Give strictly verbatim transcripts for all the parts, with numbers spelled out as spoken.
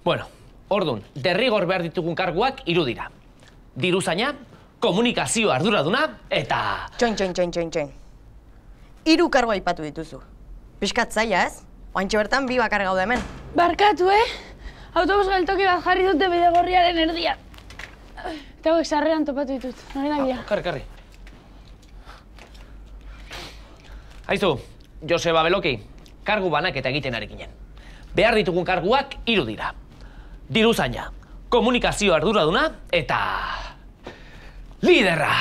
Bueno, ordun, derrigor behar ditugun karguak hiru dira. Diruzaina, komunikazio arduraduna, eta... Txoin, txoin, txoin, txoin, txoin. Hiru kargu aipatu dituzu. Piskat zaila, ez? Oantxe bertan bi bakar gaude hemen. Barkatu, eh? Autobus geltoki bat jarri dute Bidegorriaren erdian. Eta hauek sarreran topatu ditut. Norenak dira? Karri, karri. Aizu, Joseba Beloki, kargu banaketa egiten ari ginen. Behar ditugun karguak hiru dira. Diruzaina, komunikazio arduraduna, eta... liderra!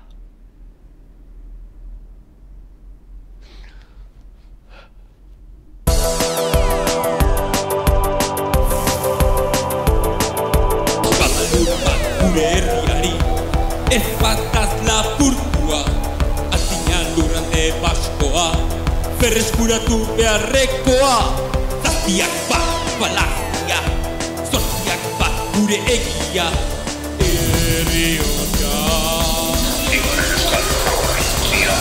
Ez bataz lapurtua, atina lurralde baskoa, berreskuratu beharrekoa. Zazpiak bat falazia, zortziak bat gure egia, herrioia. Igorren euskal korrezio.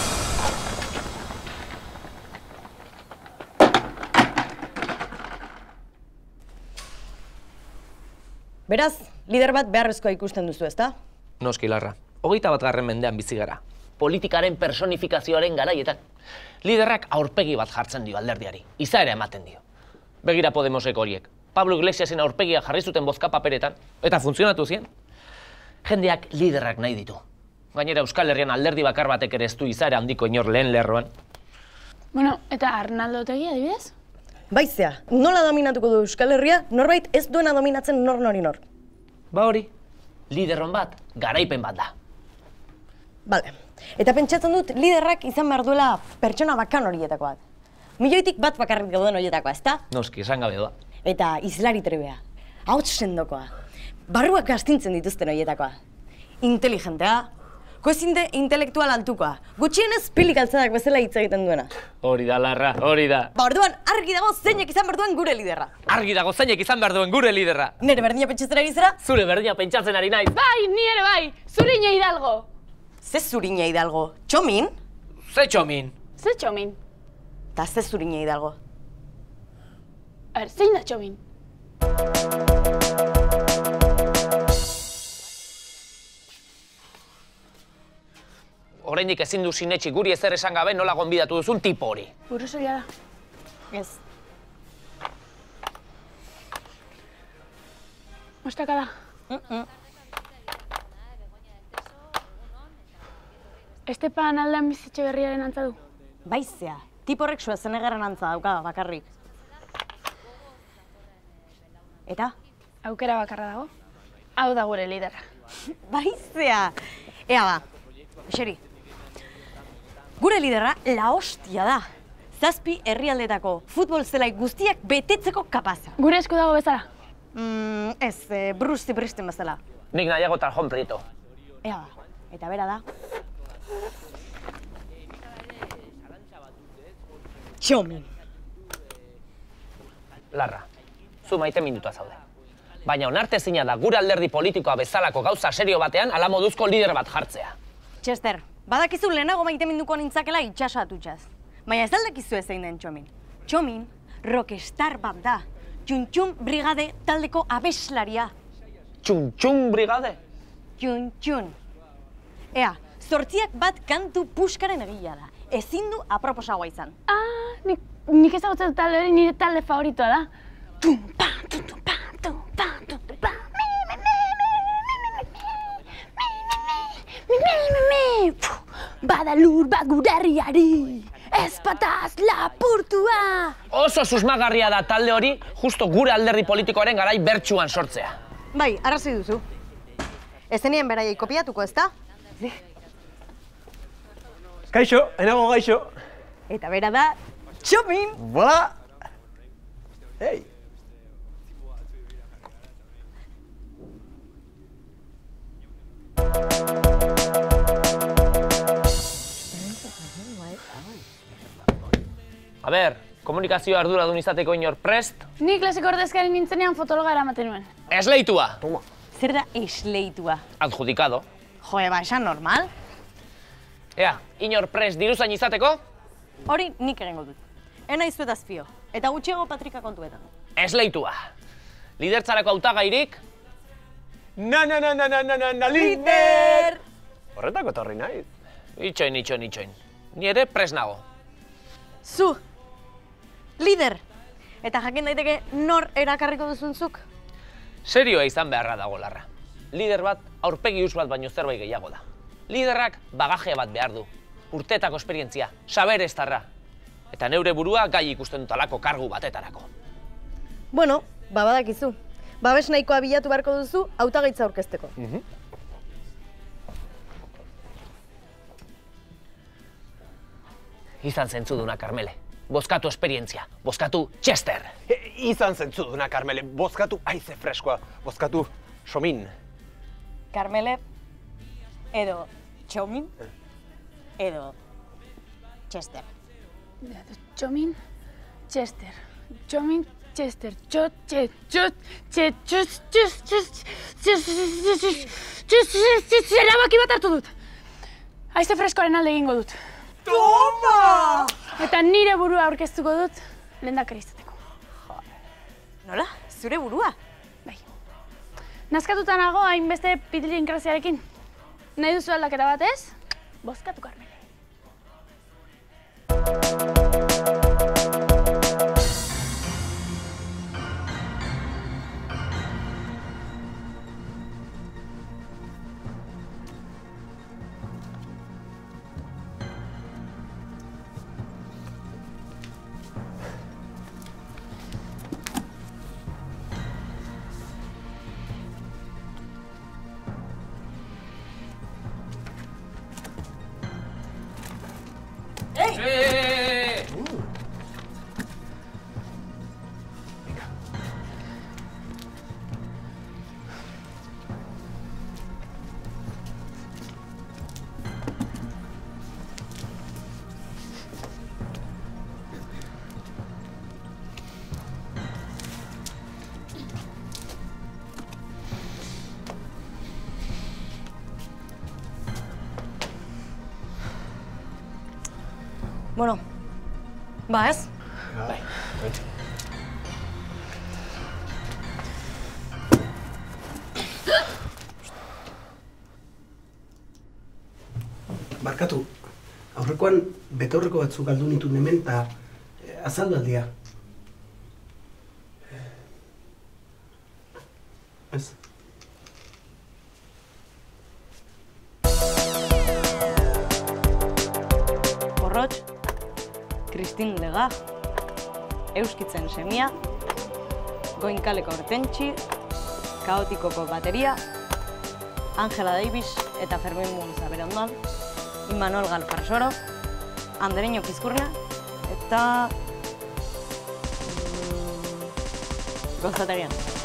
Beraz, lider bat beharrezkoa ikusten duzu, ezta? Noski, Larra. Hogeita bat garren mendean bizi gara. Politikaren personifikazioaren garaietan. Liderrak aurpegi bat jartzen dio alderdiari. Izaera ematen dio. Begira Podemosek horiek. Pablo Iglesiasen aurpegia jarri zuten bozka paperetan. Eta funtzionatu zien. Jendeak liderrak nahi ditu. Gainera Euskal Herrian alderdi bakar batek ere ez du izaera handiko inor lehen lerroan. Bueno, eta Arnaldo Otegi adibidez? Baizea, nola dominatuko du Euskal Herria, norbait ez duena dominatzen nor nori nor. Ba hori. Liderron bat, garaipen bat da. Bale, eta pentsatzen dut liderrak izan behar duela pertsona bakan horietako bat. Milioitik bat bakarrik gauden horietakoa, ezta? Noski, esan gabe doa. Eta izlari trebea, hauts sendokoa, barruak astintzen dituzten horietakoa. Inteligentea, koezinde intelektual altukoa, gutxienez pilik altzadak bezala hitz egiten duena. Hori da, Larra, hori da. Ba, orduan, argi dago zeinek izan behar duen gure liderra. Argi dago zeinek izan behar duen gure liderra. Nere berdina pentsatzen ari zera? Zure berdina pentsatzen ari naiz. Bai, ni ere bai, Zurine Hidalgo. Ze Zurine Hidalgo? Txomin? Ze txomin. Ze Txomin? Ta ze Zurine Hidalgo? A ber, zein da Txomin? Oraindik ezin du sinetxi guri ezer esan gabe nola gonbidatu duzun tipo hori. Buruzoria da. Ez. Mostaka da. Mm-mm. Estepan Aldan Bizitxe Berriaren antza du. Baizea, tipo horrek Schwarzeneggerren antza dauka bakarrik. Eta? Aukera bakarra dago. Hau da gure liderra. Baizea! Ea ba, eseri. Gure liderra la hostia da. Zazpi herrialdetako futbol zelai guztiak betetzeko kapaza. Gure esku dago bezala. Mm, ez, e, Bruce Springsteen bezala. Nik nahiago Tarjón Prieto. Ea ba, eta bera da. Txomin. Larra, zu maite minutua zaude. Baina onartezina da gure alderdi politikoa bezalako gauza serio batean ala moduzko lider bat jartzea. Chester, badakizu lehenago maite minduko nintzakela itxasatutxaz. Baina ez aldakizu ezein den Txomin. Txomin, rockstar bat da. Txuntxun Brigade taldeko abeslaria. Txuntxun Brigade? Txuntxun. Ea, zortziak bat kantu puskaren egila da. Ezin du aproposagoa izan. Ah, nik, nik ezagutzen talde hori nire talde favoritoa da. Tum, pa, tum, tum, pa, tum, pa, tum, tum, pa. Badalur bat gure herriari, ez pataz lapurtua! Oso susmagarria da talde hori justo gure alderdi politikoaren garai bertsuan sortzea. Bai, arrazoi duzu. Ez zenien beraiei kopiatuko, ezta? Kaixo, enago gaixo. Eta bera da, Txomin! Bola! Hey! A ber, komunikazio arduradun izateko inor prest? Ni klasiko ordezkari nintzenean fotologa eramaten nuen. Esleitua! Zer da esleitua? Adjudikado. Jo, eba, esan normal? Ea, inor prest diruzain izateko? Hori nik egingo dut. Ena izuetaz fio, eta gutxiago Patrika kontuetan. Esleitua. Lidertzarako hautagairik? Na, na, na, na, na, na, na, na, lider! Horretako etorri naiz. Itxoin, itxoin, itxoin. Ni ere pres nago. Zu, lider! Eta jakin daiteke nor erakarriko duzunzuk? Serioa izan beharra dago, Larra. Lider bat aurpegi us bat baino zerbait gehiago da. Liderrak bagaje bat behar du. Urteetako esperientzia, saber estarra. Eta neure burua gai ikusten dut alako kargu batetarako. Bueno, babadakizu. Babes nahikoa bilatu beharko duzu hautagaitza aurkezteko. Izan zentzuduna, Karmele. Bozkatu esperientzia, bozkatu Chester. E, izan zentzuduna, Karmele, bozkatu aize freskoa, bozkatu Somin. Karmele, edo Txomin, edo Chester. Txomin, Chester. Txomin, Chester. Txot, txet, txot, txet, txot, txot, txot, txot, txot, erabaki bat hartu dut. Haize freskoaren alde egingo dut. Toma! Eta nire burua aurkeztuko dut lehendakari izateko. Nola? Zure burua? Bai. Nazkatuta nago hainbeste pitilinkraziarekin. Nahi duzu aldaketa bat ez? Bozkatu, Karmele. Bueno, ba ez? Bai. Barkatu, aurrekoan betaurreko batzuk galdu nituen hemen eta azaldu aldia. Ez. Porrotx, Kristin Lega, Euskitzen semia, Goinkaleko Hortentxi, Kaotikoko bateria, Angela Davis eta Fermin Muguza bere ondoan, Imanol Galfarsoro, Andereño Pizkurna eta... Mm, Gozategian.